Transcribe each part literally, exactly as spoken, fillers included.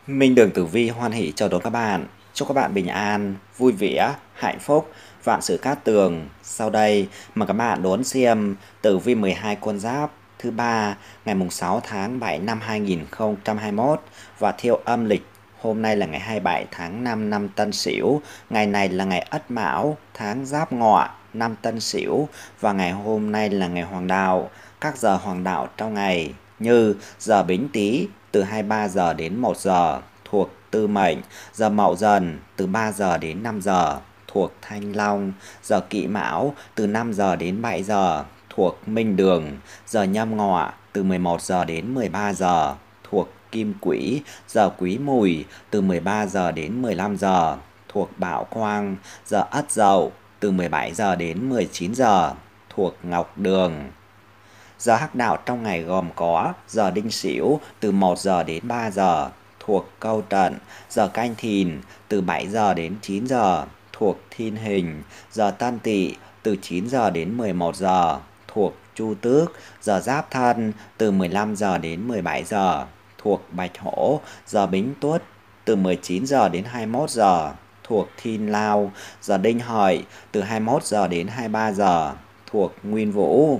Minh Đường Tử Vi hoan hỷ chào đón các bạn. Chúc các bạn bình an, vui vẻ, hạnh phúc, vạn sự cát tường. Sau đây mời các bạn đón xem Tử Vi mười hai con giáp thứ ba ngày mùng sáu tháng bảy năm hai nghìn không trăm hai mươi mốt và theo âm lịch. Hôm nay là ngày hai mươi bảy tháng năm năm Tân Sửu, ngày này là ngày Ất Mão, tháng Giáp Ngọ, năm Tân Sửu và ngày hôm nay là ngày Hoàng đạo. Các giờ hoàng đạo trong ngày như giờ Bính Tý từ hai mươi ba giờ đến một giờ thuộc Tư Mệnh, giờ Mậu Dần từ ba giờ đến năm giờ thuộc Thanh Long, giờ Kỷ Mão từ năm giờ đến bảy giờ thuộc Minh Đường, giờ Nhâm Ngọ từ mười một giờ đến mười ba giờ thuộc Kim Quỹ, giờ Quý Mùi từ mười ba giờ đến mười lăm giờ thuộc Bảo Quang, giờ Ất Dậu từ mười bảy giờ đến mười chín giờ thuộc Ngọc Đường. Giờ hắc đạo trong ngày gồm có giờ Đinh Sửu từ một giờ đến ba giờ thuộc Câu Trận, giờ Canh Thìn từ bảy giờ đến chín giờ thuộc Thiên Hình, giờ Tân Tỵ từ chín giờ đến mười một giờ thuộc Chu Tước, giờ Giáp Thân từ mười lăm giờ đến mười bảy giờ thuộc Bạch Hổ, giờ Bính Tuất từ mười chín giờ đến hai mươi mốt giờ thuộc Thiên Lao, giờ Đinh Hợi từ hai mươi mốt giờ đến hai mươi ba giờ thuộc Nguyên Vũ.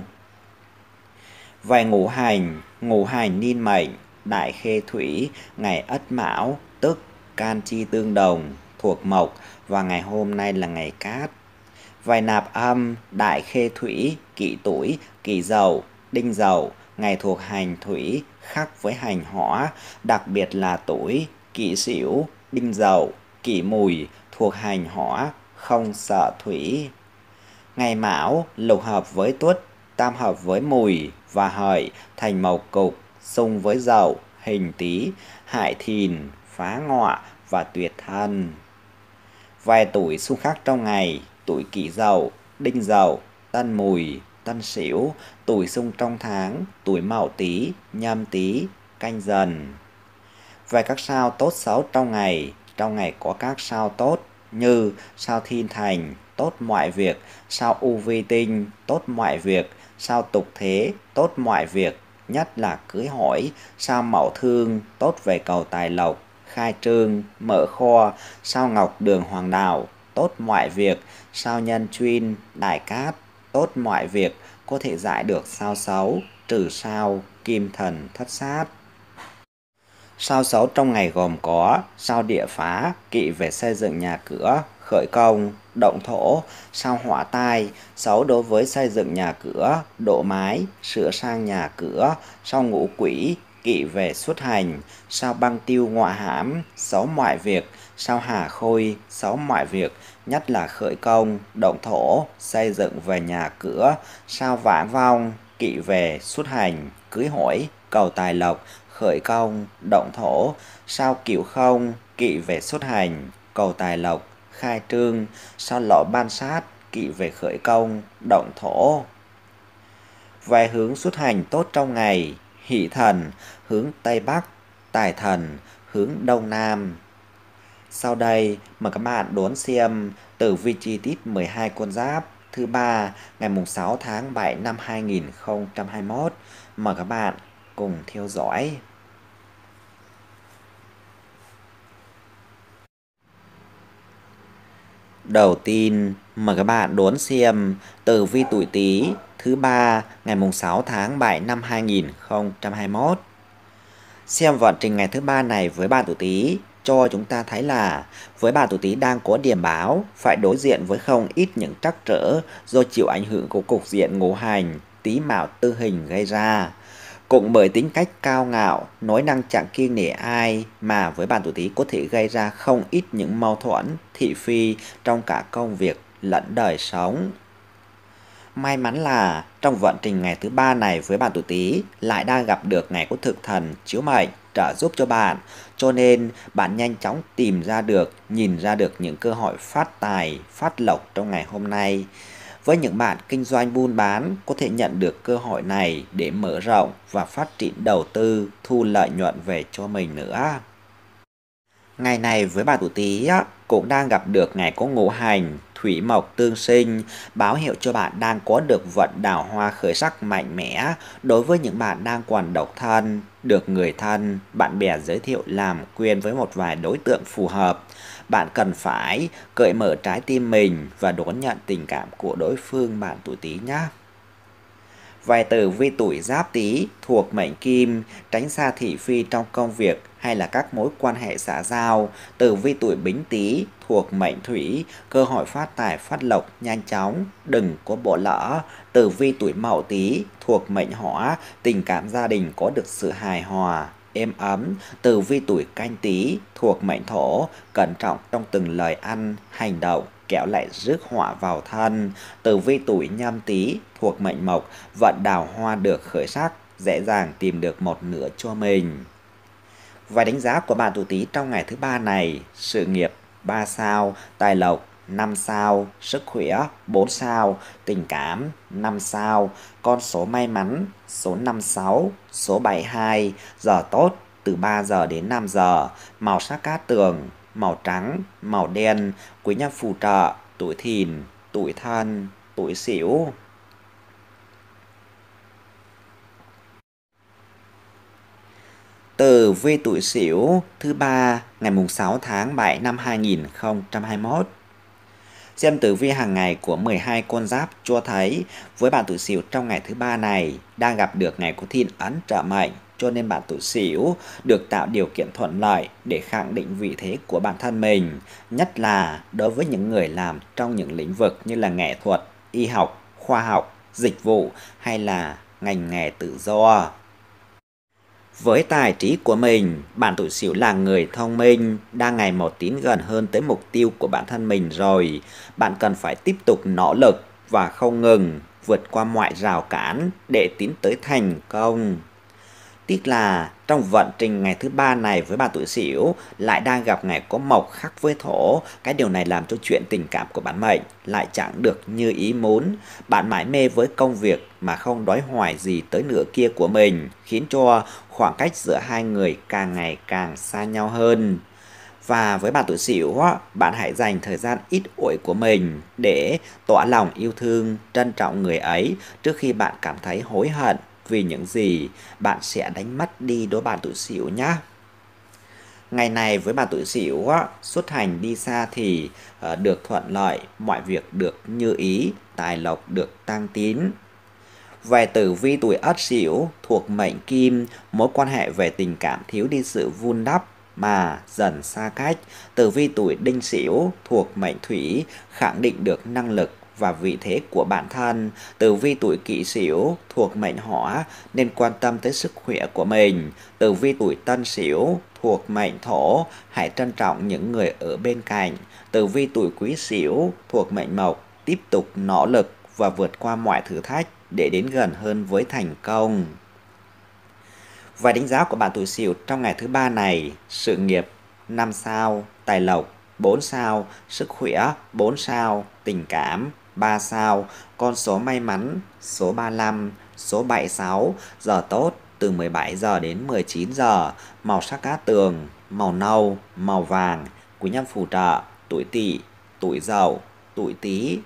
Về ngũ hành, ngũ hành niên mệnh, đại khê thủy, ngày Ất Mão, tức can chi tương đồng, thuộc mộc và ngày hôm nay là ngày cát. Về nạp âm, đại khê thủy, kỷ tuổi, kỷ dậu, đinh dậu, ngày thuộc hành thủy, khắc với hành hỏa, đặc biệt là tuổi, kỷ sửu, đinh dậu, kỷ mùi, thuộc hành hỏa, không sợ thủy. Ngày Mão, lục hợp với Tuất, tam hợp với Mùi và Hợi, thành mộc cục, xung với Dậu, hình Tý, hại Thìn, phá Ngọ và tuyệt Thân. Vài tuổi xung khắc trong ngày: tuổi Kỷ Dậu, Đinh Dậu, Tân Mùi, Tân Sửu. Tuổi xung trong tháng: tuổi Mậu Tý, Nhâm Tý, Canh Dần. Về các sao tốt xấu trong ngày: trong ngày có các sao tốt như sao Thiên Thành, tốt mọi việc; sao U Vi Tinh, tốt mọi việc; sao Tục Thế, tốt mọi việc, nhất là cưới hỏi; sao Mậu Thương, tốt về cầu tài lộc, khai trương, mở kho; sao Ngọc Đường Hoàng đạo, tốt mọi việc; sao Nhân Chuyên, Đại Cát, tốt mọi việc, có thể giải được sao xấu, trừ sao Kim Thần Thất Sát. Sao xấu trong ngày gồm có sao Địa Phá, kỵ về xây dựng nhà cửa, khởi công, động thổ; sao Hỏa Tai, xấu đối với xây dựng nhà cửa, độ mái, sửa sang nhà cửa; sao Ngũ Quỹ, kỵ về xuất hành; sao Băng Tiêu Ngọ Hãm, xấu mọi việc; sao Hà Khôi, xấu mọi việc, nhất là khởi công, động thổ, xây dựng về nhà cửa; sao Vãng Vong, kỵ về xuất hành, cưới hỏi, cầu tài lộc, khởi công, động thổ; sao Cửu Không, kỵ về xuất hành, cầu tài lộc, khai trương; sao Lỗ Ban Sát, kỵ về khởi công, động thổ. Về hướng xuất hành tốt trong ngày: Hỷ Thần hướng Tây Bắc, Tài Thần hướng Đông Nam. Sau đây mời các bạn đón xem tử vi chi tiết mười hai con giáp thứ ba ngày mùng sáu tháng bảy năm hai nghìn không trăm hai mươi mốt. Mời các bạn cùng theo dõi. Đầu tiên, mời các bạn đón xem tử vi tuổi Tý thứ ba ngày mùng sáu tháng bảy năm hai nghìn không trăm hai mươi mốt. Xem vận trình ngày thứ ba này với bạn tuổi Tý cho chúng ta thấy là với bạn tuổi Tý đang có điểm báo phải đối diện với không ít những trắc trở do chịu ảnh hưởng của cục diện ngũ hành Tý Mão Tư Hình gây ra. Cũng bởi tính cách cao ngạo, nói năng chẳng kiêng nể ai mà với bạn tuổi Tý có thể gây ra không ít những mâu thuẫn, thị phi trong cả công việc lẫn đời sống. May mắn là trong vận trình ngày thứ ba này với bạn tuổi Tý lại đang gặp được ngày có thực thần chiếu mệnh trợ giúp cho bạn, cho nên bạn nhanh chóng tìm ra được, nhìn ra được những cơ hội phát tài, phát lộc trong ngày hôm nay. Với những bạn kinh doanh buôn bán có thể nhận được cơ hội này để mở rộng và phát triển đầu tư, thu lợi nhuận về cho mình nữa. Ngày này với bạn tuổi Tý cũng đang gặp được ngày có ngũ hành thủy mộc tương sinh, báo hiệu cho bạn đang có được vận đào hoa khởi sắc mạnh mẽ. Đối với những bạn đang còn độc thân, được người thân, bạn bè giới thiệu làm quen với một vài đối tượng phù hợp. Bạn cần phải cởi mở trái tim mình và đón nhận tình cảm của đối phương bạn tuổi Tý nhé. Vài tử vi tuổi Giáp Tý thuộc mệnh Kim, tránh xa thị phi trong công việc hay là các mối quan hệ xã giao. Tử vi tuổi Bính Tý thuộc mệnh Thủy, cơ hội phát tài phát lộc nhanh chóng, đừng có bỏ lỡ. Tử vi tuổi Mậu Tý thuộc mệnh Hỏa, tình cảm gia đình có được sự hài hòa, êm ấm. Tử vi tuổi Canh Tý thuộc mệnh Thổ, cẩn trọng trong từng lời ăn, hành động, kẻo lại rước họa vào thân. Tử vi tuổi Nhâm Tý thuộc mệnh Mộc, vận đào hoa được khởi sắc, dễ dàng tìm được một nửa cho mình. Vài đánh giá của bạn tuổi Tý trong ngày thứ ba này: sự nghiệp ba sao, tài lộc năm sao, sức khỏe bốn sao, tình cảm năm sao, con số may mắn số năm sáu, số bảy hai, giờ tốt từ ba giờ đến năm giờ, màu sắc cát tường màu trắng, màu đen, quý nhân phù trợ tuổi Thìn, tuổi Thân, tuổi Sửu. Tử vi tuổi Sửu thứ ba ngày mùng sáu tháng bảy năm hai nghìn không trăm hai mươi mốt. Xem tử vi hàng ngày của mười hai con giáp cho thấy với bạn tuổi Sửu trong ngày thứ ba này đang gặp được ngày có thiên ấn trợ mệnh, cho nên bạn tuổi Sửu được tạo điều kiện thuận lợi để khẳng định vị thế của bản thân mình, nhất là đối với những người làm trong những lĩnh vực như là nghệ thuật, y học, khoa học, dịch vụ hay là ngành nghề tự do. Với tài trí của mình, bạn tuổi Sửu là người thông minh, đang ngày một tiến gần hơn tới mục tiêu của bản thân mình rồi. Bạn cần phải tiếp tục nỗ lực và không ngừng vượt qua mọi rào cản để tiến tới thành công. Tiếc là trong vận trình ngày thứ ba này với bạn tuổi Sửu lại đang gặp ngày có mộc khắc với thổ. Cái điều này làm cho chuyện tình cảm của bản mệnh lại chẳng được như ý muốn. Bạn mải mê với công việc mà không đói hoài gì tới nửa kia của mình, khiến cho khoảng cách giữa hai người càng ngày càng xa nhau hơn. Và với bạn tuổi Sửu, bạn hãy dành thời gian ít ỏi của mình để tỏ lòng yêu thương, trân trọng người ấy trước khi bạn cảm thấy hối hận vì những gì bạn sẽ đánh mất đi đối bạn tuổi Sửu nhé. Ngày này với bạn tuổi Sửu xuất hành đi xa thì được thuận lợi, mọi việc được như ý, tài lộc được tăng tín. Về tử vi tuổi Ất Sửu thuộc mệnh Kim, mối quan hệ về tình cảm thiếu đi sự vun đắp mà dần xa cách. Tử vi tuổi Đinh Sửu thuộc mệnh Thủy, khẳng định được năng lực và vị thế của bản thân. Tử vi tuổi Kỷ Sửu thuộc mệnh Hỏa nên quan tâm tới sức khỏe của mình. Tử vi tuổi Tân Sửu thuộc mệnh Thổ, hãy trân trọng những người ở bên cạnh. Tử vi tuổi Quý Sửu thuộc mệnh Mộc, tiếp tục nỗ lực và vượt qua mọi thử thách để đến gần hơn với thành công. Vài đánh giá của bạn tuổi Sửu trong ngày thứ ba này: sự nghiệp năm sao, tài lộc bốn sao, sức khỏe bốn sao, tình cảm ba sao, con số may mắn số ba lăm, số bảy mươi sáu, giờ tốt từ mười bảy giờ đến mười chín giờ, màu sắc cát tường màu nâu, màu vàng, quý nhân phù trợ tuổi Tỵ, tuổi Dậu, tuổi Tý.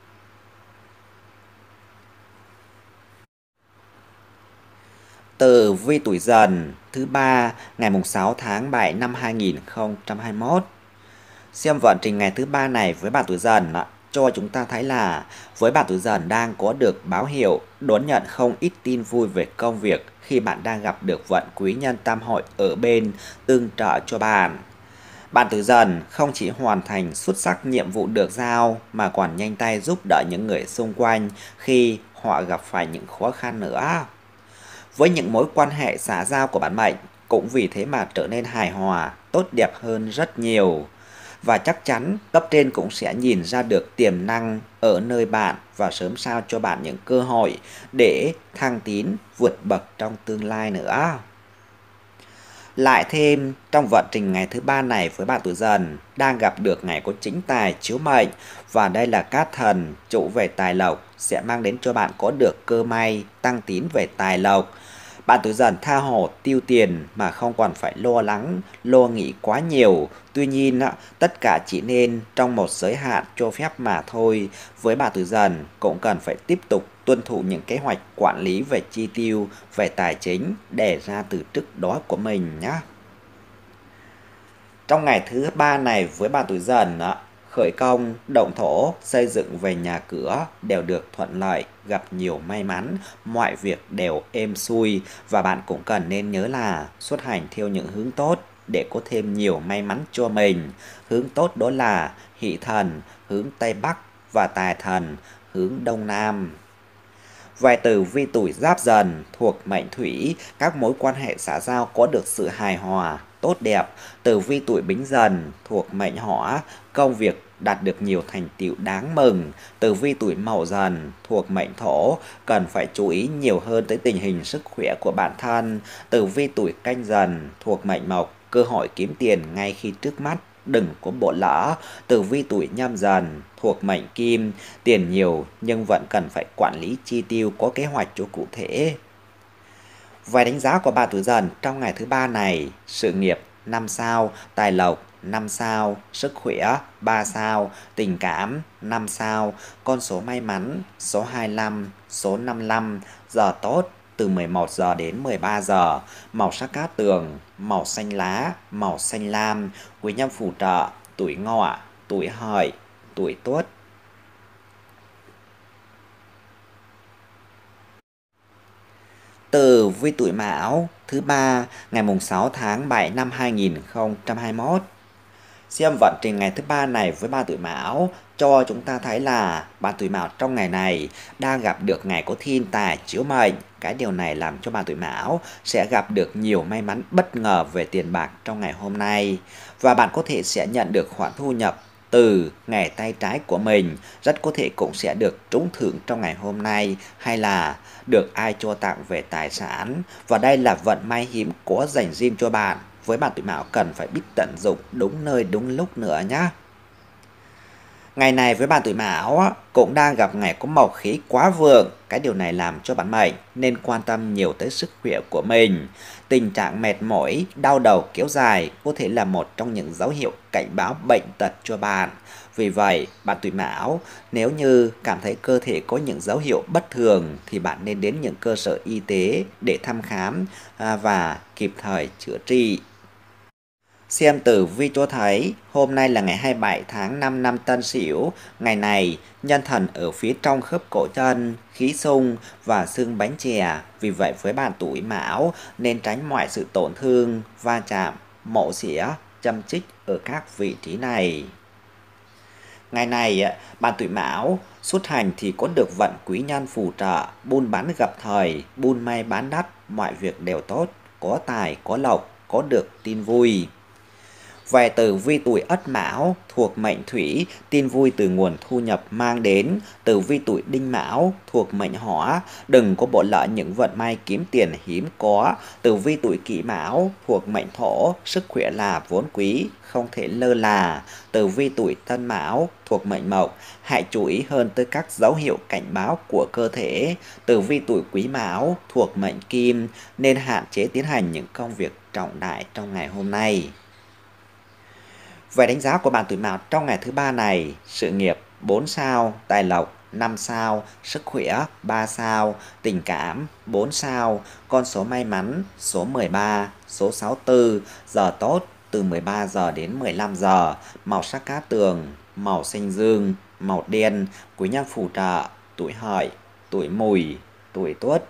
Tử vi tuổi Dần thứ ba ngày mùng sáu tháng bảy năm hai nghìn không trăm hai mươi mốt. Xem vận trình ngày thứ ba này với bạn tuổi Dần cho chúng ta thấy là với bạn tuổi Dần đang có được báo hiệu đón nhận không ít tin vui về công việc khi bạn đang gặp được vận quý nhân tam hội ở bên tương trợ cho bạn. Bạn tuổi Dần không chỉ hoàn thành xuất sắc nhiệm vụ được giao mà còn nhanh tay giúp đỡ những người xung quanh khi họ gặp phải những khó khăn nữa. Với những mối quan hệ xã giao của bản mệnh cũng vì thế mà trở nên hài hòa, tốt đẹp hơn rất nhiều. Và chắc chắn cấp trên cũng sẽ nhìn ra được tiềm năng ở nơi bạn và sớm sao cho bạn những cơ hội để thăng tiến vượt bậc trong tương lai nữa. Lại thêm trong vận trình ngày thứ ba này với bạn tuổi Dần đang gặp được ngày có chính tài chiếu mệnh, và đây là cát thần chủ về tài lộc sẽ mang đến cho bạn có được cơ may tăng tín về tài lộc. bạn tuổi Dần tha hồ tiêu tiền mà không còn phải lo lắng, lo nghĩ quá nhiều. Tuy nhiên, tất cả chỉ nên trong một giới hạn cho phép mà thôi. Với bạn tuổi Dần cũng cần phải tiếp tục tuân thủ những kế hoạch quản lý về chi tiêu, về tài chính đề ra từ trước đó của mình nhé. Trong ngày thứ ba này với bạn tuổi Dần, khởi công, động thổ, xây dựng về nhà cửa đều được thuận lợi, gặp nhiều may mắn, mọi việc đều êm xuôi và bạn cũng cần nên nhớ là xuất hành theo những hướng tốt để có thêm nhiều may mắn cho mình. Hướng tốt đó là Hỷ Thần, hướng Tây Bắc và Tài Thần, hướng Đông Nam. Vài từ vi tuổi Giáp Dần thuộc mệnh Thủy, các mối quan hệ xã giao có được sự hài hòa, tốt đẹp. Từ vi tuổi Bính Dần thuộc mệnh Hỏa, công việc đạt được nhiều thành tựu đáng mừng. Từ vi tuổi Mậu Dần thuộc mệnh Thổ, cần phải chú ý nhiều hơn tới tình hình sức khỏe của bản thân. Từ vi tuổi Canh Dần thuộc mệnh Mộc, cơ hội kiếm tiền ngay khi trước mắt, đừng có bỏ lỡ. Tử vi tuổi Nhâm Dần thuộc mệnh Kim, tiền nhiều nhưng vẫn cần phải quản lý chi tiêu, có kế hoạch cho cụ thể. Vài đánh giá của bạn tuổi Dần trong ngày thứ ba này: sự nghiệp năm sao, tài lộc năm sao, sức khỏe ba sao, tình cảm năm sao, con số may mắn số hai mươi lăm, số năm mươi lăm, giờ tốt từ mười một giờ đến mười ba giờ, màu sắc cát tường màu xanh lá, màu xanh lam, quý nhân phù trợ tuổi Ngọ, tuổi Hợi, tuổi Tuất. Tử vi tuổi Mão thứ ba ngày mùng sáu tháng bảy năm hai nghìn không trăm hai mươi mốt. Xem vận trình ngày thứ ba này với ba tuổi Mão cho chúng ta thấy là bạn tuổi Mão trong ngày này đang gặp được ngày có thiên tài chiếu mệnh. Cái điều này làm cho bạn tuổi Mão sẽ gặp được nhiều may mắn bất ngờ về tiền bạc trong ngày hôm nay. Và bạn có thể sẽ nhận được khoản thu nhập từ nghề tay trái của mình, rất có thể cũng sẽ được trúng thưởng trong ngày hôm nay, hay là được ai cho tặng về tài sản. Và đây là vận may hiếm có dành riêng cho bạn. Với bạn tuổi Mão cần phải biết tận dụng đúng nơi đúng lúc nữa nhé. Ngày này với bạn tuổi Mão cũng đang gặp ngày có mộc khí quá vượng. Cái điều này làm cho bạn mệnh nên quan tâm nhiều tới sức khỏe của mình. Tình trạng mệt mỏi, đau đầu kéo dài có thể là một trong những dấu hiệu cảnh báo bệnh tật cho bạn. Vì vậy, bạn tuổi Mão nếu như cảm thấy cơ thể có những dấu hiệu bất thường thì bạn nên đến những cơ sở y tế để thăm khám và kịp thời chữa trị. Xem tử vi cho thấy hôm nay là ngày hai mươi bảy tháng năm năm Tân Sửu. Ngày này nhân thần ở phía trong khớp cổ chân, khí xung và xương bánh chè. Vì vậy với bạn tuổi Mão nên tránh mọi sự tổn thương, va chạm, mổ xỉa, châm chích ở các vị trí này. Ngày này bạn tuổi Mão xuất hành thì có được vận quý nhân phù trợ, buôn bán gặp thời, buôn may bán đắt, mọi việc đều tốt, có tài, có lộc, có được tin vui. Về tử vi tuổi Ất Mão thuộc mệnh Thủy, tin vui từ nguồn thu nhập mang đến. Tử vi tuổi Đinh Mão thuộc mệnh Hỏa, đừng có bỏ lỡ những vận may kiếm tiền hiếm có. Tử vi tuổi Kỷ Mão thuộc mệnh Thổ, sức khỏe là vốn quý, không thể lơ là. Tử vi tuổi Tân Mão thuộc mệnh Mộc, hãy chú ý hơn tới các dấu hiệu cảnh báo của cơ thể. Tử vi tuổi Quý Mão thuộc mệnh Kim, nên hạn chế tiến hành những công việc trọng đại trong ngày hôm nay. Về đánh giá của bạn tuổi Mão trong ngày thứ ba này: sự nghiệp bốn sao, tài lộc năm sao, sức khỏe ba sao, tình cảm bốn sao, con số may mắn số mười ba, số sáu mươi tư, giờ tốt từ mười ba giờ đến mười lăm giờ, màu sắc cát tường màu xanh dương, màu đen, quý nhân phù trợ tuổi Hợi, tuổi Mùi, tuổi Tuất.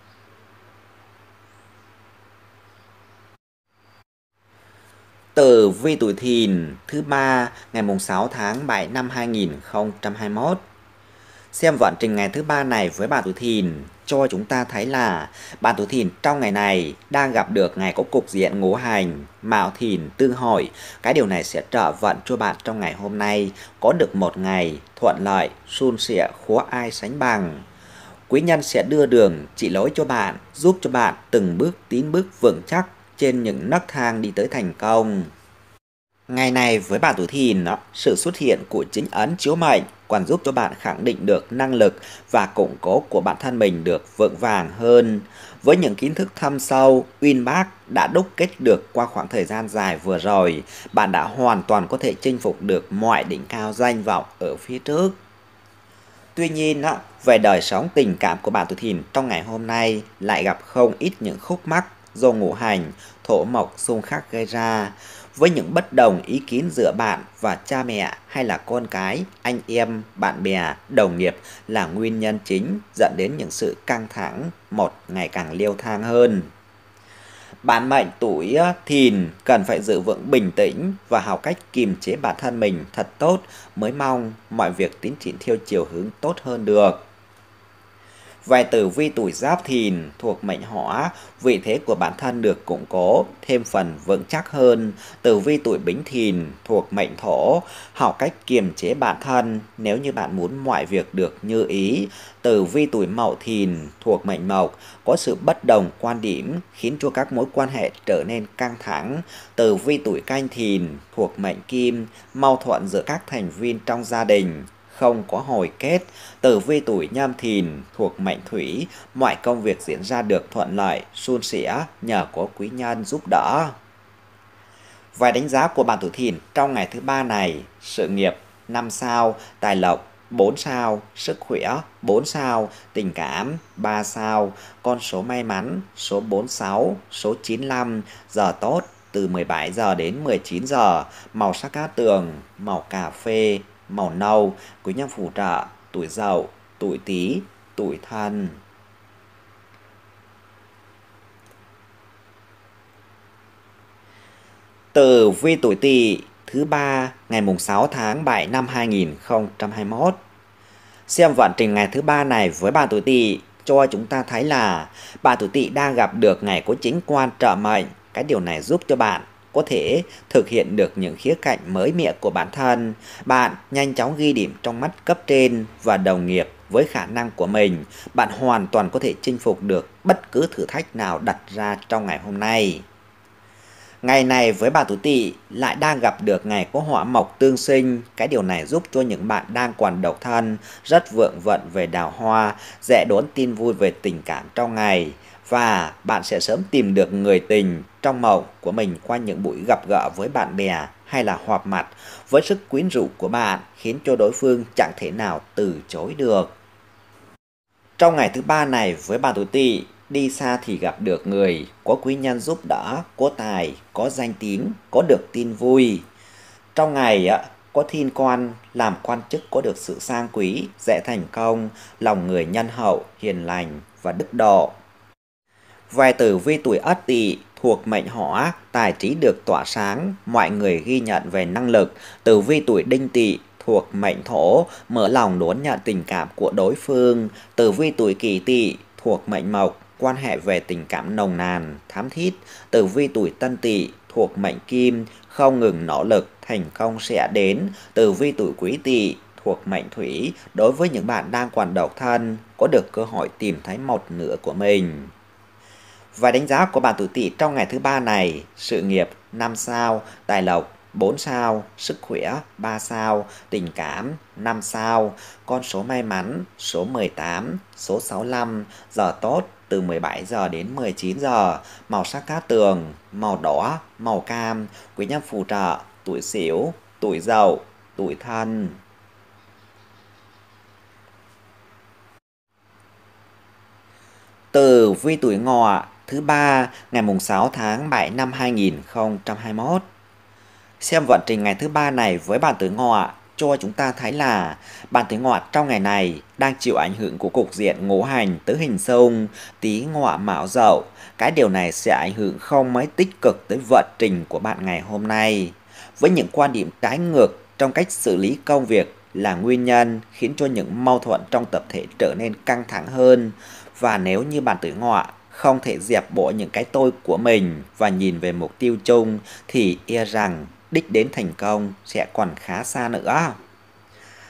Tử vi tuổi Thìn thứ ba ngày mùng sáu tháng bảy năm hai nghìn không trăm hai mươi mốt. Xem vận trình ngày thứ ba này với bạn tuổi Thìn cho chúng ta thấy là bạn tuổi Thìn trong ngày này đang gặp được ngày có cục diện ngũ hành Mão Thìn tương hội. Cái điều này sẽ trợ vận cho bạn trong ngày hôm nay có được một ngày thuận lợi, suôn sẻ, khó ai sánh bằng. Quý nhân sẽ đưa đường chỉ lối cho bạn, giúp cho bạn từng bước tín bước vững chắc trên những nấc thang đi tới thành công. Ngày này với bạn tuổi Thìn, đó, sự xuất hiện của chính ấn chiếu mệnh còn giúp cho bạn khẳng định được năng lực và củng cố của bản thân mình được vững vàng hơn. Với những kiến thức thâm sâu, uyên bác đã đúc kết được qua khoảng thời gian dài vừa rồi, bạn đã hoàn toàn có thể chinh phục được mọi đỉnh cao danh vọng ở phía trước. Tuy nhiên, á, về đời sống tình cảm của bạn tuổi Thìn trong ngày hôm nay lại gặp không ít những khúc mắc do ngũ hành, thổ mộc xung khắc gây ra. Với những bất đồng ý kiến giữa bạn và cha mẹ hay là con cái, anh em, bạn bè, đồng nghiệp là nguyên nhân chính dẫn đến những sự căng thẳng một ngày càng leo thang hơn. Bạn mệnh tuổi Thìn cần phải giữ vững bình tĩnh và học cách kiềm chế bản thân mình thật tốt mới mong mọi việc tiến triển theo chiều hướng tốt hơn được. Về tử vi tuổi Giáp Thìn thuộc mệnh Hỏa, vị thế của bản thân được củng cố, thêm phần vững chắc hơn. Tử vi tuổi Bính Thìn thuộc mệnh Thổ, học cách kiềm chế bản thân nếu như bạn muốn mọi việc được như ý. Tử vi tuổi Mậu Thìn thuộc mệnh Mộc, có sự bất đồng quan điểm khiến cho các mối quan hệ trở nên căng thẳng. Tử vi tuổi Canh Thìn thuộc mệnh Kim, mâu thuẫn giữa các thành viên trong gia đình không có hồi kết. Tử vi tuổi Nhâm Thìn thuộc mệnh Thủy, mọi công việc diễn ra được thuận lợi, suôn sẻ nhờ có quý nhân giúp đỡ. Vài đánh giá của bạn tuổi Thìn trong ngày thứ ba này: sự nghiệp năm sao, tài lộc bốn sao, sức khỏe bốn sao, tình cảm ba sao, con số may mắn số bốn mươi sáu, số chín mươi lăm, giờ tốt từ mười bảy giờ đến mười chín giờ, màu sắc cát tường màu cà phê, màu nâu, quý nhân phù trợ tuổi Dậu, tuổi Tý, tuổi Thân. Tử vi tuổi Tỵ thứ ba ngày mùng sáu tháng bảy năm hai nghìn không trăm hai mươi mốt. Xem vận trình ngày thứ ba này với bạn tuổi Tỵ cho chúng ta thấy là bạn tuổi Tỵ đang gặp được ngày có chính quan trợ mệnh. Cái điều này giúp cho bạn có thể thực hiện được những khía cạnh mới mẻ của bản thân. Bạn nhanh chóng ghi điểm trong mắt cấp trên và đồng nghiệp với khả năng của mình. Bạn hoàn toàn có thể chinh phục được bất cứ thử thách nào đặt ra trong ngày hôm nay. Ngày này với bạn tuổi Tỵ lại đang gặp được ngày có hỏa mộc tương sinh. Cái điều này giúp cho những bạn đang còn độc thân rất vượng vận về đào hoa, dễ đón tin vui về tình cảm trong ngày. Và bạn sẽ sớm tìm được người tình trong mộng của mình qua những buổi gặp gỡ với bạn bè hay là họp mặt, với sức quyến rũ của bạn khiến cho đối phương chẳng thể nào từ chối được. Trong ngày thứ ba này với bạn tuổi Tỵ, đi xa thì gặp được người, có quý nhân giúp đỡ, có tài, có danh tín, có được tin vui. Trong ngày có thiên quan, làm quan chức có được sự sang quý, dễ thành công, lòng người nhân hậu, hiền lành và đức độ. Về tử vi tuổi Ất Tỵ thuộc mệnh Hỏa, tài trí được tỏa sáng, mọi người ghi nhận về năng lực. Tử vi tuổi Đinh Tỵ thuộc mệnh Thổ, mở lòng đón nhận tình cảm của đối phương. Tử vi tuổi Kỷ Tỵ thuộc mệnh Mộc, quan hệ về tình cảm nồng nàn, thắm thiết. Tử vi tuổi Tân Tỵ thuộc mệnh Kim, không ngừng nỗ lực, thành công sẽ đến. Tử vi tuổi Quý Tỵ thuộc mệnh Thủy, đối với những bạn đang còn độc thân, có được cơ hội tìm thấy một nửa của mình. Và đánh giá của bạn tuổi Tỵ trong ngày thứ ba này: sự nghiệp năm sao, tài lộc bốn sao, sức khỏe ba sao, tình cảm năm sao, con số may mắn số mười tám, số sáu mươi lăm, giờ tốt từ mười bảy giờ đến mười chín giờ, màu sắc cát tường màu đỏ, màu cam, quý nhân phù trợ tuổi Sửu, tuổi Dậu, tuổi Thân. Tử vi tuổi Ngọ thứ ba ngày mùng sáu tháng bảy năm hai nghìn không trăm hai mươi mốt. Xem vận trình ngày thứ ba này với bạn tuổi Ngọ cho chúng ta thấy là bạn tuổi Ngọ trong ngày này đang chịu ảnh hưởng của cục diện ngũ hành tứ hình xung Tý Ngọ Mão Dậu. Cái điều này sẽ ảnh hưởng không mấy tích cực tới vận trình của bạn ngày hôm nay. Với những quan điểm trái ngược trong cách xử lý công việc là nguyên nhân khiến cho những mâu thuẫn trong tập thể trở nên căng thẳng hơn. Và nếu như bạn tuổi Ngọ không thể dẹp bỏ những cái tôi của mình và nhìn về mục tiêu chung thì e rằng đích đến thành công sẽ còn khá xa nữa.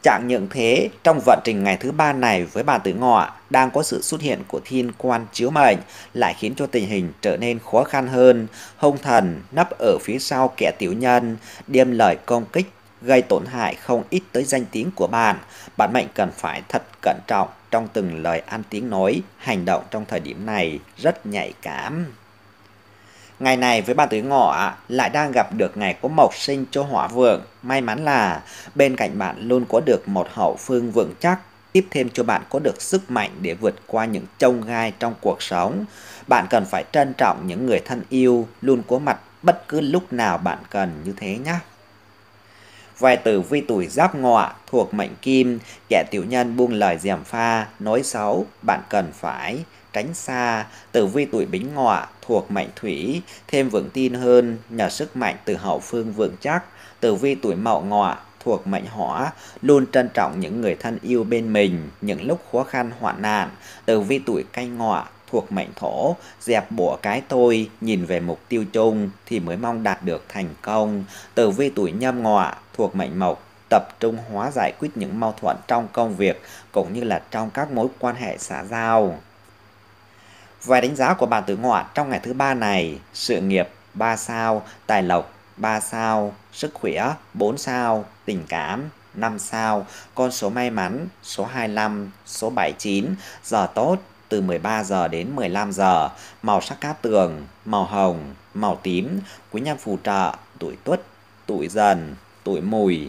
Chẳng những thế, trong vận trình ngày thứ ba này với bạn tuổi Ngọ đang có sự xuất hiện của thiên quan chiếu mệnh lại khiến cho tình hình trở nên khó khăn hơn. Hung thần nấp ở phía sau kẻ tiểu nhân, điềm lời công kích, gây tổn hại không ít tới danh tiếng của bạn. Bạn mệnh cần phải thật cẩn trọng trong từng lời ăn tiếng nói, hành động trong thời điểm này rất nhạy cảm. Ngày này với bạn tuổi Ngọ lại đang gặp được ngày có mộc sinh cho hỏa vượng. May mắn là bên cạnh bạn luôn có được một hậu phương vững chắc, tiếp thêm cho bạn có được sức mạnh để vượt qua những chông gai trong cuộc sống. Bạn cần phải trân trọng những người thân yêu luôn có mặt bất cứ lúc nào bạn cần như thế nhé. Vài tử vi tuổi Giáp Ngọ thuộc mệnh Kim, kẻ tiểu nhân buông lời gièm pha, nói xấu, bạn cần phải tránh xa. Tử vi tuổi Bính Ngọ thuộc mệnh Thủy, thêm vững tin hơn nhờ sức mạnh từ hậu phương vững chắc. Tử vi tuổi Mậu Ngọ thuộc mệnh Hỏa, luôn trân trọng những người thân yêu bên mình những lúc khó khăn hoạn nạn. Tử vi tuổi Canh Ngọ thuộc mệnh Thổ, dẹp bỏ cái tôi, nhìn về mục tiêu chung thì mới mong đạt được thành công. Tử vi tuổi Nhâm Ngọ thuộc mệnh Mộc, tập trung hóa giải quyết những mâu thuẫn trong công việc cũng như là trong các mối quan hệ xã giao. Vài đánh giá của bạn tuổi Ngọ trong ngày thứ ba này: sự nghiệp ba sao, tài lộc ba sao, sức khỏe bốn sao, tình cảm năm sao, con số may mắn số hai lăm, số bảy chín, giờ tốt từ mười ba giờ đến mười lăm giờ, màu sắc cát tường, màu hồng, màu tím, quý nhân phù trợ tuổi Tuất, tuổi Dần, tuổi Mùi.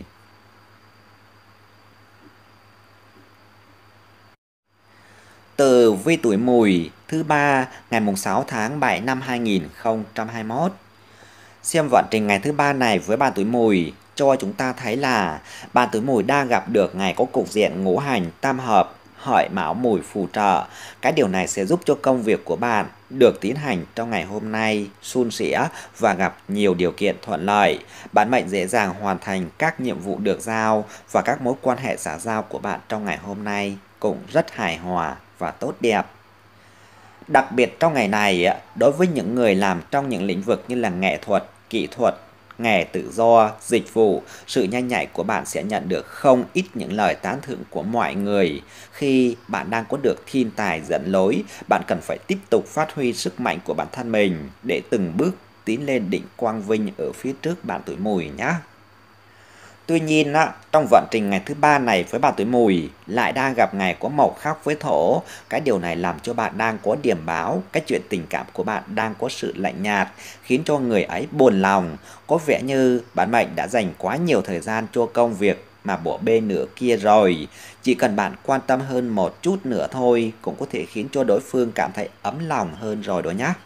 Tử vi tuổi Mùi thứ ba ngày sáu tháng bảy năm hai nghìn không trăm hai mươi mốt. Xem vận trình ngày thứ ba này với bạn tuổi Mùi cho chúng ta thấy là bạn tuổi Mùi đang gặp được ngày có cục diện ngũ hành tam hợp, Hợi Mão Mùi phù trợ. Cái điều này sẽ giúp cho công việc của bạn được tiến hành trong ngày hôm nay suôn sẻ và gặp nhiều điều kiện thuận lợi. Bạn mệnh dễ dàng hoàn thành các nhiệm vụ được giao và các mối quan hệ xã giao của bạn trong ngày hôm nay cũng rất hài hòa và tốt đẹp. Đặc biệt trong ngày này, đối với những người làm trong những lĩnh vực như là nghệ thuật, kỹ thuật, nghề tự do, dịch vụ, sự nhanh nhạy của bạn sẽ nhận được không ít những lời tán thưởng của mọi người. Khi bạn đang có được thiên tài dẫn lối, bạn cần phải tiếp tục phát huy sức mạnh của bản thân mình để từng bước tiến lên đỉnh quang vinh ở phía trước bạn tuổi Mùi nhé. Tuy nhiên, trong vận trình ngày thứ ba này với bạn tuổi Mùi lại đang gặp ngày có mộc khắc với Thổ. Cái điều này làm cho bạn đang có điểm báo cái chuyện tình cảm của bạn đang có sự lạnh nhạt, khiến cho người ấy buồn lòng. Có vẻ như bạn mệnh đã dành quá nhiều thời gian cho công việc mà bỏ bê nửa kia rồi. Chỉ cần bạn quan tâm hơn một chút nữa thôi cũng có thể khiến cho đối phương cảm thấy ấm lòng hơn rồi đó nhé.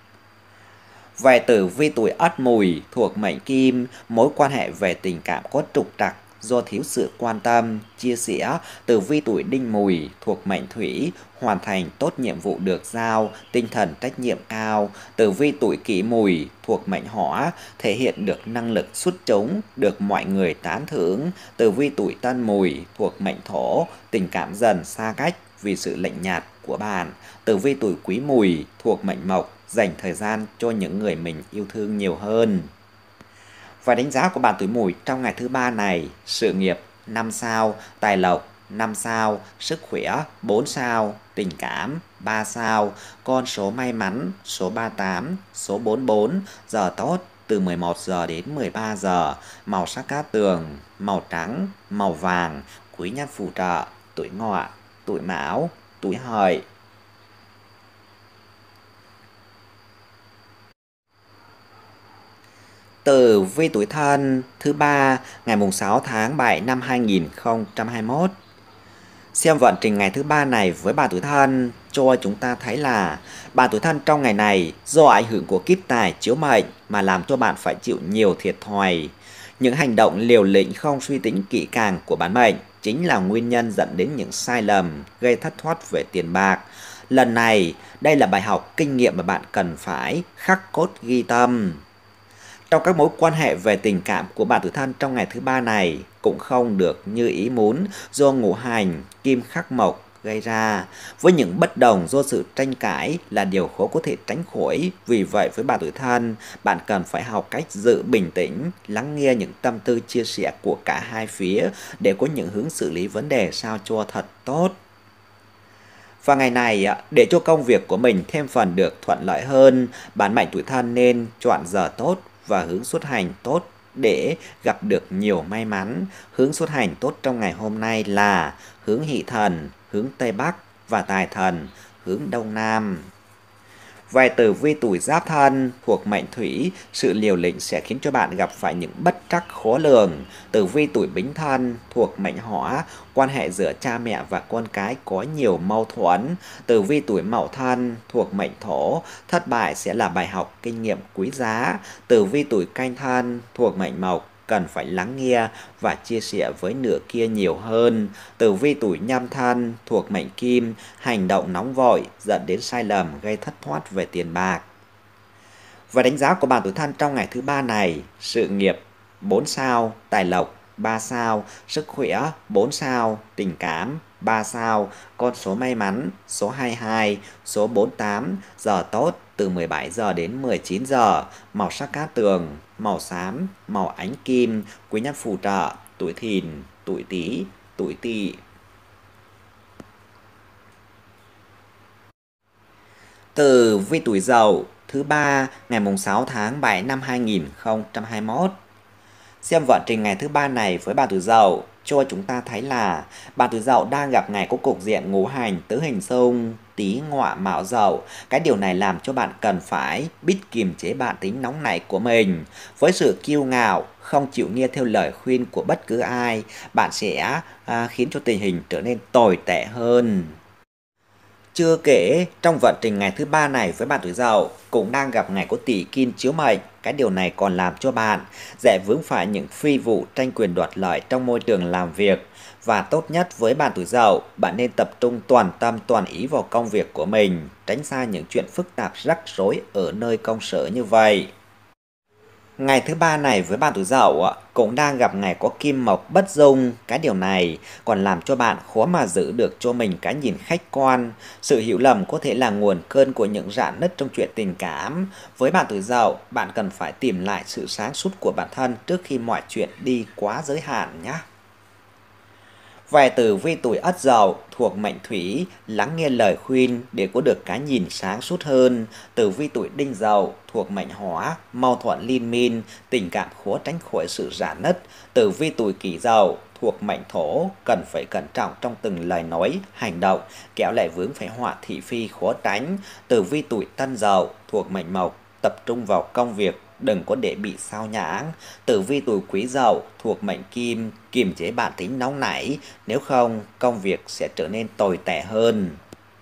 Về tử vi tuổi Ất Mùi thuộc mệnh Kim, mối quan hệ về tình cảm có trục trặc do thiếu sự quan tâm, chia sẻ. Tử vi tuổi Đinh Mùi thuộc mệnh Thủy, hoàn thành tốt nhiệm vụ được giao, tinh thần trách nhiệm cao. Tử vi tuổi Kỷ Mùi thuộc mệnh Hỏa, thể hiện được năng lực xuất chúng, được mọi người tán thưởng. Tử vi tuổi Tân Mùi thuộc mệnh Thổ, tình cảm dần xa cách vì sự lạnh nhạt của bạn. Tử vi tuổi Quý Mùi thuộc mệnh Mộc, dành thời gian cho những người mình yêu thương nhiều hơn. Và đánh giá của bạn tuổi Mùi trong ngày thứ ba này: sự nghiệp năm sao, tài lộc năm sao, sức khỏe bốn sao, tình cảm ba sao, con số may mắn số ba mươi tám, số bốn mươi bốn, giờ tốt từ mười một giờ đến mười ba giờ, màu sắc cát tường, màu trắng, màu vàng, quý nhân phù trợ tuổi Ngọ, tuổi Mão, tuổi Hợi. Tử vi tuổi Thân thứ ba ngày sáu tháng bảy năm hai nghìn không trăm hai mươi mốt. Xem vận trình ngày thứ ba này với bạn tuổi Thân cho chúng ta thấy là bạn tuổi Thân trong ngày này do ảnh hưởng của kiếp tài chiếu mệnh mà làm cho bạn phải chịu nhiều thiệt thòi. Những hành động liều lĩnh không suy tính kỹ càng của bản mệnh chính là nguyên nhân dẫn đến những sai lầm gây thất thoát về tiền bạc. Lần này, đây là bài học kinh nghiệm mà bạn cần phải khắc cốt ghi tâm. Trong các mối quan hệ về tình cảm của bạn tuổi Thân trong ngày thứ ba này cũng không được như ý muốn do ngũ hành kim khắc mộc gây ra. Với những bất đồng do sự tranh cãi là điều khó có thể tránh khỏi, vì vậy với bạn tuổi Thân, bạn cần phải học cách giữ bình tĩnh, lắng nghe những tâm tư chia sẻ của cả hai phía để có những hướng xử lý vấn đề sao cho thật tốt. Và ngày này, để cho công việc của mình thêm phần được thuận lợi hơn, bạn mệnh tuổi Thân nên chọn giờ tốt và hướng xuất hành tốt để gặp được nhiều may mắn. Hướng xuất hành tốt trong ngày hôm nay là hướng Hỷ Thần, hướng Tây Bắc và Tài Thần, hướng Đông Nam. Vài tử vi tuổi Giáp Thân thuộc mệnh Thủy, sự liều lĩnh sẽ khiến cho bạn gặp phải những bất trắc khó lường. Tử vi tuổi Bính Thân thuộc mệnh Hỏa, quan hệ giữa cha mẹ và con cái có nhiều mâu thuẫn. Tử vi tuổi Mậu Thân thuộc mệnh Thổ, thất bại sẽ là bài học kinh nghiệm quý giá. Tử vi tuổi Canh Thân thuộc mệnh Mộc, cần phải lắng nghe và chia sẻ với nửa kia nhiều hơn. Tử vi tuổi Nhâm Thân thuộc mệnh Kim, hành động nóng vội dẫn đến sai lầm gây thất thoát về tiền bạc. Và đánh giá của bạn tuổi Thân trong ngày thứ ba này: sự nghiệp bốn sao, tài lộc ba sao, sức khỏe bốn sao, tình cảm ba sao, con số may mắn số hai mươi hai, số bốn mươi tám, giờ tốt từ mười bảy giờ đến mười chín giờ, màu sắc cát tường, màu xám, màu ánh kim, quý nhân phù trợ, tuổi Thìn, tuổi Tý, tuổi Tỵ. Tử vi tuổi Dậu thứ ba ngày mùng sáu tháng bảy năm hai nghìn không trăm hai mươi mốt. Xem vận trình ngày thứ ba này với bạn tuổi Dậu cho chúng ta thấy là bạn tuổi Dậu đang gặp ngày có cục diện ngũ hành tứ hình xung Tý Ngọ Mão Dậu. Cái điều này làm cho bạn cần phải biết kiềm chế bản tính nóng nảy của mình. Với sự kiêu ngạo, không chịu nghe theo lời khuyên của bất cứ ai, bạn sẽ à, khiến cho tình hình trở nên tồi tệ hơn. Chưa kể, trong vận trình ngày thứ ba này với bạn tuổi Dậu cũng đang gặp ngày có Tỷ Kim chiếu mệnh. Cái điều này còn làm cho bạn dễ vướng phải những phi vụ tranh quyền đoạt lợi trong môi trường làm việc. Và tốt nhất với bạn tuổi Dậu, bạn nên tập trung toàn tâm toàn ý vào công việc của mình, tránh xa những chuyện phức tạp rắc rối ở nơi công sở như vậy. Ngày thứ ba này với bạn tuổi Dậu cũng đang gặp ngày có kim mộc bất dung. Cái điều này còn làm cho bạn khó mà giữ được cho mình cái nhìn khách quan. Sự hiểu lầm có thể là nguồn cơn của những rạn nứt trong chuyện tình cảm. Với bạn tuổi Dậu, bạn cần phải tìm lại sự sáng suốt của bản thân trước khi mọi chuyện đi quá giới hạn nhé. Vài tử vi tuổi Ất Dậu thuộc mệnh Thủy, lắng nghe lời khuyên để có được cái nhìn sáng suốt hơn. Tử vi tuổi Đinh Dậu thuộc mệnh Hỏa, mâu thuẫn liên miên, tình cảm khó tránh khỏi sự rạn nứt. Tử vi tuổi Kỷ Dậu thuộc mệnh Thổ, cần phải cẩn trọng trong từng lời nói, hành động, kéo lại vướng phải họa thị phi khó tránh. Tử vi tuổi Tân Dậu thuộc mệnh Mộc, tập trung vào công việc, đừng có để bị sao nhãng. Tử vi tuổi Quý Dậu thuộc mệnh Kim, kiềm chế bản tính nóng nảy, nếu không công việc sẽ trở nên tồi tệ hơn.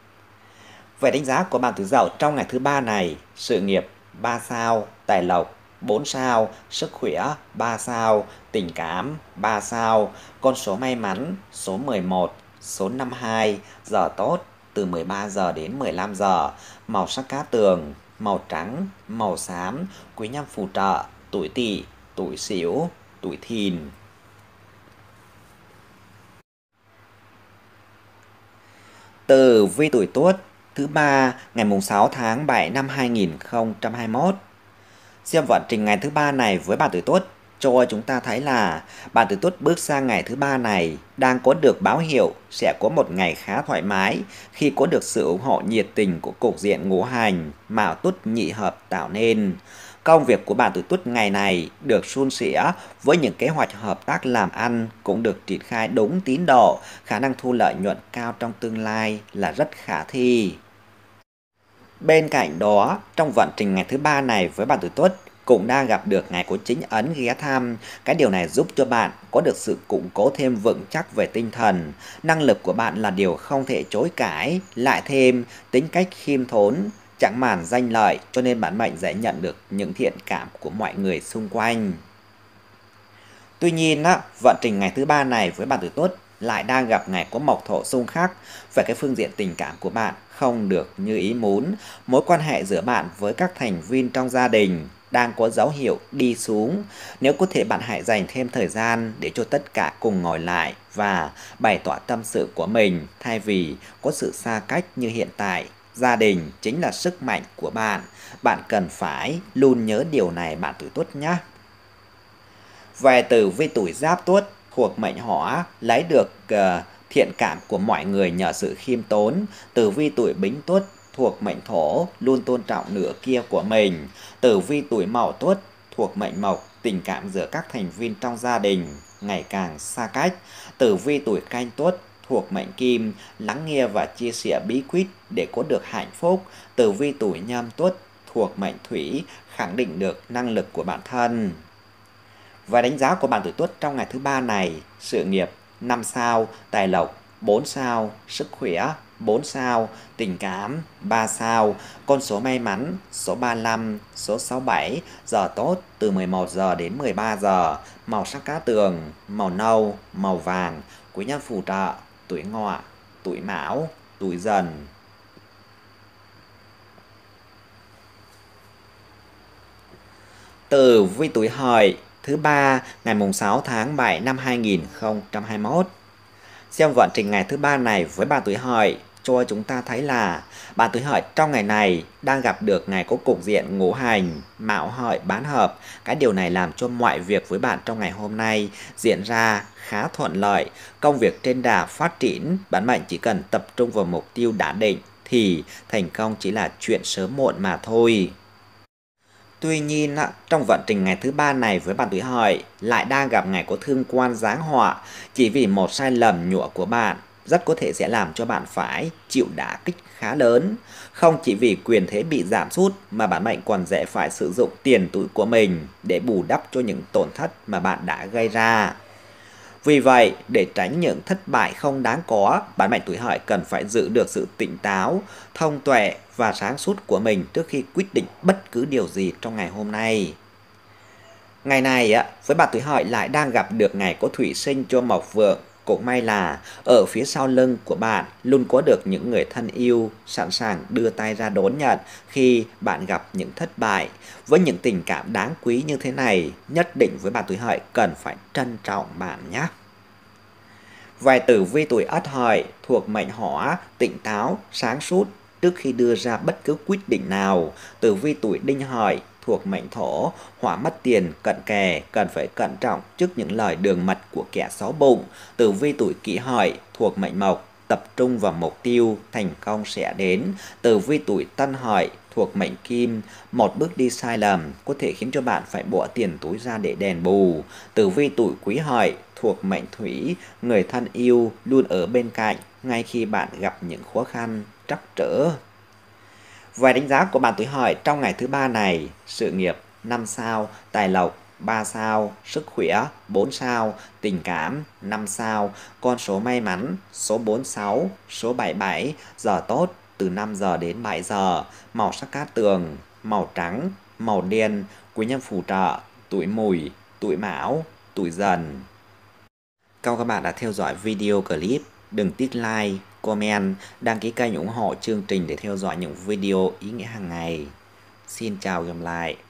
Về đánh giá của bạn tuổi Dậu trong ngày thứ ba này: sự nghiệp ba sao, tài lộc bốn sao, sức khỏe ba sao, tình cảm ba sao, con số may mắn số mười một, số năm mươi hai, giờ tốt từ mười ba giờ đến mười lăm giờ, màu sắc cát tường, màu trắng, màu xám, quý nhân phù trợ, tuổi Tỵ, tuổi Sửu, tuổi Thìn. Tử vi tuổi Tuất thứ ba ngày mùng sáu tháng bảy năm hai nghìn không trăm hai mươi mốt. Xem vận trình ngày thứ ba này với bạn tuổi Tuất cho chúng ta thấy là bạn tuổi Tuất bước sang ngày thứ ba này đang có được báo hiệu sẽ có một ngày khá thoải mái khi có được sự ủng hộ nhiệt tình của cục diện ngũ hành Mão Tuất nhị hợp tạo nên. Công việc của bạn tuổi Tuất ngày này được suôn sẻ, với những kế hoạch hợp tác làm ăn cũng được triển khai đúng tiến độ, khả năng thu lợi nhuận cao trong tương lai là rất khả thi. Bên cạnh đó, trong vận trình ngày thứ ba này với bạn tuổi Tuất cũng đang gặp được ngày có chính ấn ghé thăm. Cái điều này giúp cho bạn có được sự củng cố thêm vững chắc về tinh thần. Năng lực của bạn là điều không thể chối cãi, lại thêm tính cách khiêm tốn, chẳng màng danh lợi, cho nên bản mệnh dễ nhận được những thiện cảm của mọi người xung quanh. Tuy nhiên, á, vận trình ngày thứ ba này với bạn tuổi Tuất lại đang gặp ngày có mộc thổ xung khắc. Về cái phương diện tình cảm của bạn không được như ý muốn. Mối quan hệ giữa bạn với các thành viên trong gia đình đang có dấu hiệu đi xuống. Nếu có thể bạn hãy dành thêm thời gian để cho tất cả cùng ngồi lại và bày tỏ tâm sự của mình thay vì có sự xa cách như hiện tại. Gia đình chính là sức mạnh của bạn. Bạn cần phải luôn nhớ điều này bạn tuổi Tuất nhé. Về tử vi tuổi Giáp Tuất thuộc mệnh Hỏa, lấy được uh, thiện cảm của mọi người nhờ sự khiêm tốn. Tử vi tuổi Bính Tuất thuộc mệnh Thổ, luôn tôn trọng nửa kia của mình. Tử vi tuổi Mậu Tuất thuộc mệnh Mộc, tình cảm giữa các thành viên trong gia đình ngày càng xa cách. Tử vi tuổi Canh Tuất thuộc mệnh Kim, lắng nghe và chia sẻ bí quyết để có được hạnh phúc. Tử vi tuổi Nhâm Tuất thuộc mệnh Thủy, khẳng định được năng lực của bản thân. Và đánh giá của bạn tuổi Tuất trong ngày thứ ba này: sự nghiệp năm sao, tài lộc bốn sao, sức khỏe bốn sao, tình cảm ba sao, con số may mắn số ba mươi lăm, số sáu mươi bảy, giờ tốt từ mười một giờ đến mười ba giờ, màu sắc cát tường màu nâu, màu vàng, quý nhân phù trợ tuổi Ngọ, tuổi Mão, tuổi Dần. Tử vi tuổi Hợi thứ ba ngày mùng sáu tháng bảy năm hai nghìn không trăm hai mươi mốt. Xem vận trình ngày thứ ba này với bạn tuổi Hợi cho chúng ta thấy là bạn tuổi Hợi trong ngày này đang gặp được ngày có cục diện ngũ hành Mão Hợi bán hợp. Cái điều này làm cho mọi việc với bạn trong ngày hôm nay diễn ra khá thuận lợi. Công việc trên đà phát triển, bản mệnh chỉ cần tập trung vào mục tiêu đã định thì thành công chỉ là chuyện sớm muộn mà thôi. Tuy nhiên, trong vận trình ngày thứ ba này với bạn tuổi Hợi lại đang gặp ngày có thương quan giáng họa. Chỉ vì một sai lầm nhụa của bạn rất có thể sẽ làm cho bạn phải chịu đả kích khá lớn. Không chỉ vì quyền thế bị giảm sút mà bản mệnh còn dễ phải sử dụng tiền túi của mình để bù đắp cho những tổn thất mà bạn đã gây ra. Vì vậy, để tránh những thất bại không đáng có, bản mệnh tuổi Hợi cần phải giữ được sự tỉnh táo, thông tuệ và sáng suốt của mình trước khi quyết định bất cứ điều gì trong ngày hôm nay. Ngày này, với bạn tuổi Hợi lại đang gặp được ngày có thủy sinh cho mộc vượng. Cũng may là ở phía sau lưng của bạn luôn có được những người thân yêu sẵn sàng đưa tay ra đón nhận khi bạn gặp những thất bại. Với những tình cảm đáng quý như thế này, nhất định với bạn tuổi Hợi cần phải trân trọng bạn nhé. Về tử vi tuổi Ất Hợi thuộc mệnh Hỏa, tỉnh táo, sáng suốt trước khi đưa ra bất cứ quyết định nào. Tử vi tuổi Đinh Hợi thuộc mệnh Thổ, hỏa mất tiền cận kề, cần phải cẩn trọng trước những lời đường mật của kẻ xấu bụng. Tử vi tuổi Kỷ Hợi thuộc mệnh Mộc, tập trung vào mục tiêu, thành công sẽ đến. Tử vi tuổi Tân Hợi thuộc mệnh Kim, một bước đi sai lầm có thể khiến cho bạn phải bỏ tiền túi ra để đền bù. Tử vi tuổi Quý Hợi thuộc mệnh Thủy, người thân yêu luôn ở bên cạnh ngay khi bạn gặp những khó khăn trắc trở. Về đánh giá của bạn tuổi Hợi trong ngày thứ ba này: sự nghiệp năm sao, tài lộc ba sao, sức khỏe bốn sao, tình cảm năm sao, con số may mắn số bốn mươi sáu, số bảy mươi bảy, giờ tốt từ năm giờ đến bảy giờ, màu sắc cát tường màu trắng, màu đen, quý nhân phù trợ tuổi Mùi, tuổi Mão, tuổi Dần. Cảm ơn các bạn đã theo dõi video clip. Đừng tiếc like, comment, đăng ký kênh ủng hộ chương trình để theo dõi những video ý nghĩa hàng ngày. Xin chào và gặp lại.